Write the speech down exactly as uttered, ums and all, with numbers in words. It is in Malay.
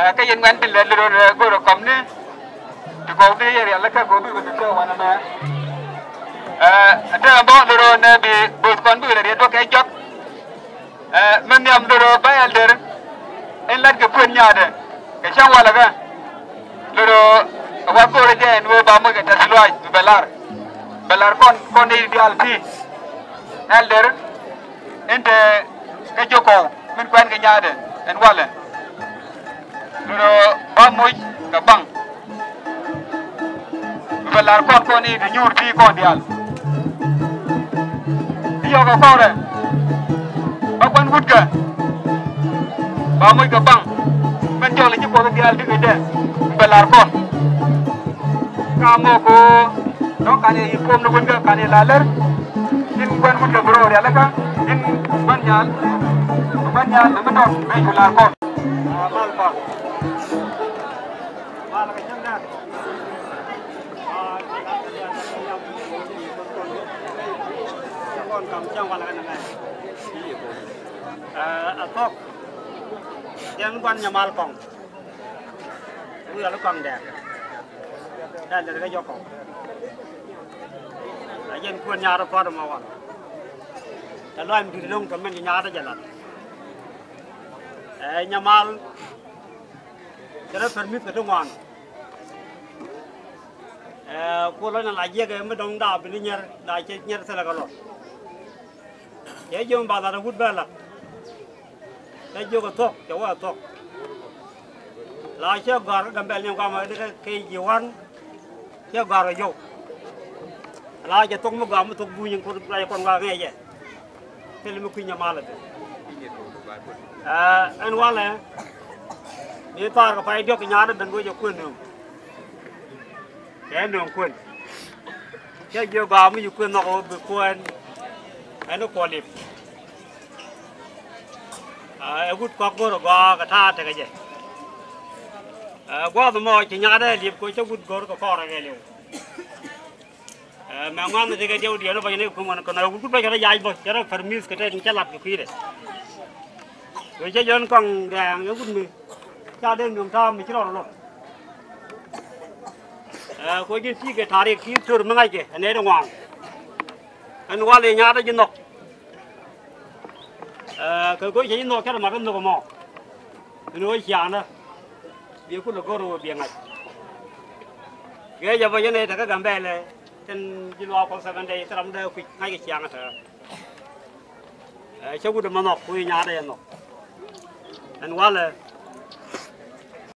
cái yên ngắn bên lề rồi rồi rồi cầm đi thì có đi rồi là cái có bị cái chỗ mà nó à thế mà rồi rồi bị bớt con bị là đi cái chót à mình nhầm rồi bây giờ em lấy cái quyền nhà đấy cái sao mà là cái rồi qua cô đi anh vừa bảo mình cái thật loài belar belar con con đi đi alpi elder ente cái chỗ cổ mình quen cái nhà đấy anh qua lên rồi ba mươi cái băng belar con con đi đi nhur đi con đi al đi vào cái kho đấy ba quan hút cái ba mươi cái băng mình cho lên những con đi al đi cái đấy belar con kamu ko no kani ipom no gunga kani laler din ban gunga bro ya laka din banyal banyal na manon ay ular ko mal pa mal ka janda kon kam jang wala kana eh atok yang ban nyamal kong wi ala kong dek dan dari cái joko, ajen kuan nyara pada mawan, kalau em di dalam temen nyara jalan, eh nyamal, jadi permit ketemuan, eh kalau nak lagi ke em dong dah beli nyer, dah cek nyer salah kalau, ya jom bazar hut balak, ya joko tok, jawab tok, lah cek gar gambel yang kamu ada ke jiwan. Dia gara yo, lah je tok muga mu tok bunyi ko lay kon ga ngeye, tele mu kunya mala de. Ah, an wala, ni tar ka pai diok nyaade dan go je kun no. Ke no kun. Ke je ga mu yu kun no ko bu kun. Ano ko lip. Ah, gut ko go ga ka tha te ga je. Gua tu mau cina ada lihat kau itu good gor kau orang keliu. Memang nanti kerja dia tu banyak ni kumana kena good banyak ada jai bos, cara permis kita ni celat kau kiri. Kau je jangan kau yang yang good ni, jadi ni kita mesti lalu lalu. Kau je sih ke tarik kiri tur mengai je, ni ada orang. Kan wala ni ada jenok. Kau kau je jenok cara makan tu kau mau. Ni kau siapa na? Dia pun logoro biang aja. Gaya jawab je ni, tak gambar le. Ten jiwa kau sekarang dah teram dah quick ngai ke siang ada. Eh, saya sudah menok, kui nyada yang nok. Dan wala